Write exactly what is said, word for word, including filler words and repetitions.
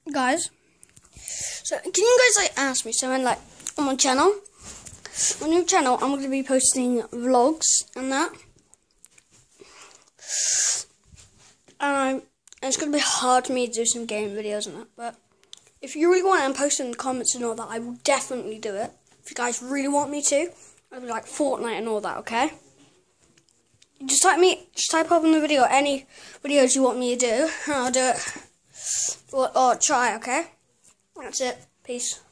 guys, so can you guys like ask me something like on my channel? On your channel, I'm going to be posting vlogs and that, and, I'm, and it's going to be hard for me to do some game videos and that. But if you really want it and post in the comments and all that, I will definitely do it. If you guys really want me to, I'll be like Fortnite and all that. Okay? Just type me, just type up in the video any videos you want me to do, and I'll do it. Or, or try. Okay? That's it. Peace.